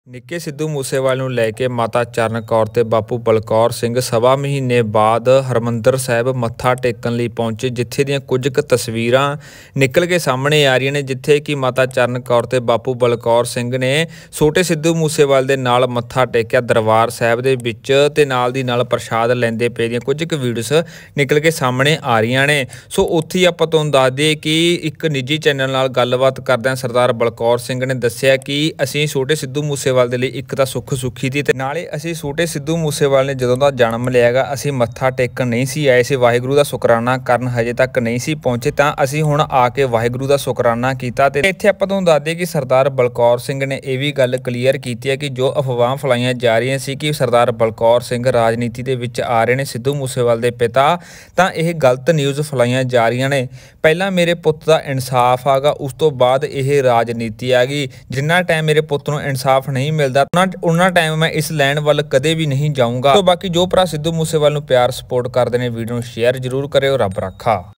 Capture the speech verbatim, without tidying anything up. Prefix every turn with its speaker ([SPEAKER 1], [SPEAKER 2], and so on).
[SPEAKER 1] ਨਿੱਕੇ ਸਿੱਧੂ ਮੂਸੇਵਾਲੇ ਨੂੰ ਲੈ ਕੇ ਮਾਤਾ ਚਰਨ ਕੌਰ ਤੇ ਬਾਪੂ ਬਲਕੌਰ ਸਿੰਘ ਸਵਾ ਮਹੀਨੇ ਬਾਅਦ ਹਰਿਮੰਦਰ ਸਾਹਿਬ ਮੱਥਾ ਟੇਕਣ ਲਈ ਪਹੁੰਚੇ, ਜਿੱਥੇ ਦੀਆਂ ਕੁਝ ਕੁ ਤਸਵੀਰਾਂ ਨਿਕਲ ਕੇ ਸਾਹਮਣੇ ਆ ਰਹੀਆਂ ਨੇ, ਜਿੱਥੇ ਕਿ ਮਾਤਾ ਚਰਨ ਕੌਰ ਤੇ ਬਾਪੂ ਬਲਕੌਰ ਸਿੰਘ ਨੇ ਛੋਟੇ ਸਿੱਧੂ ਮੂਸੇਵਾਲੇ ਦੇ ਨਾਲ ਮੱਥਾ ਟੇਕਿਆ ਦਰਬਾਰ ਸਾਹਿਬ ਦੇ ਵਿੱਚ ਤੇ ਨਾਲ ਦੀ ਨਾਲ ਪ੍ਰਸ਼ਾਦ ਲੈਂਦੇ ਪਏ ਦੀਆਂ ਕੁਝ ਕੁ ਵੀਡੀਓਸ ਨਿਕਲ ਕੇ ਸਾਹਮਣੇ ਆ ਰਹੀਆਂ ਨੇ। ਸੋ ਉੱਥੇ ਹੀ ਆਪਾਂ ਤੁਹਾਨੂੰ ਦੱਸ ਦਈਏ ਕਿ ਇੱਕ ਨਿੱਜੀ ਚੈਨਲ ਨਾਲ ਗੱਲਬਾਤ ਕਰਦਿਆਂ ਸਰਦਾਰ ਬਲਕੌਰ ਸਿੰਘ ਨੇ ਦੱਸਿਆ ਕਿ ਅਸੀਂ ਛੋਟੇ ਸਿੱਧੂ ਮੂਸੇ ਦੇ ਲਈ ਇੱਕ ਤਾਂ ਸੁੱਖ ਸੁੱਖੀ ਦੀ ਤੇ ਨਾਲੇ ਅਸੀਂ ਛੋਟੇ ਸਿੱਧੂ ਮੂਸੇਵਾਲੇ ਨੇ ਜਦੋਂ ਦਾ ਜਨਮ ਲਿਆ ਹੈਗਾ ਅਸੀਂ ਮੱਥਾ ਟੇਕਣ ਨਹੀਂ ਸੀ ਆਏ ਸੀ, ਵਾਹਿਗੁਰੂ ਦਾ ਸ਼ੁਕਰਾਨਾ ਕਰਨ ਹਜੇ ਤੱਕ ਨਹੀਂ ਸੀ ਪਹੁੰਚੇ, ਤਾਂ ਅਸੀਂ ਹੁਣ ਆ ਕੇ ਵਾਹਿਗੁਰੂ ਦਾ ਸ਼ੁਕਰਾਨਾ ਕੀਤਾ। ਤੇ ਇੱਥੇ ਆਪਾਂ ਤੁਹਾਨੂੰ ਦੱਸ ਦਈਏ ਕਿ ਸਰਦਾਰ ਬਲਕੌਰ ਸਿੰਘ ਨੇ ਇਹ ਵੀ ਗੱਲ ਕਲੀਅਰ ਕੀਤੀ ਹੈ ਕਿ ਜੋ ਅਫਵਾਹਾਂ ਫੈਲਾਈਆਂ ਜਾ ਰਹੀਆਂ ਸੀ ਕਿ ਸਰਦਾਰ ਬਲਕੌਰ ਸਿੰਘ ਰਾਜਨੀਤੀ ਦੇ ਵਿੱਚ ਆ ਰਹੇ ਨੇ ਸਿੱਧੂ ਮੂਸੇਵਾਲੇ ਦੇ ਪਿਤਾ, ਤਾਂ ਇਹ ਗਲਤ ਨਿਊਜ਼ ਫੈਲਾਈਆਂ ਜਾ ਰਹੀਆਂ ਨੇ। ਪਹਿਲਾਂ ਮੇਰੇ ਪੁੱਤ ਦਾ ਇਨਸਾਫ ਆਗਾ, ਉਸ ਤੋਂ ਬਾਅਦ ਇਹ ਰਾਜਨੀਤੀ ਆ ਗਈ। ਜਿੰਨਾ ਟਾਈਮ ਮੇਰੇ ਪੁੱਤ ਨੂੰ ਇਨਸਾਫ ਨਹੀਂ ਮਿਲਦਾ ਉਹਨਾਂ ਟਾਈਮ ਮੈਂ ਇਸ ਲਾਈਨ ਵੱਲ ਕਦੇ ਵੀ ਨਹੀਂ ਜਾਊਂਗਾ। तो बाकी जो भरा सिद्धू मूसेवाले ਨੂੰ ਪਿਆਰ ਸਪੋਰਟ ਕਰਦੇ ਨੇ ਵੀਡੀਓ ਨੂੰ ਸ਼ੇਅਰ ਜ਼ਰੂਰ ਕਰਿਓ। ਰੱਬ ਰਾਖਾ।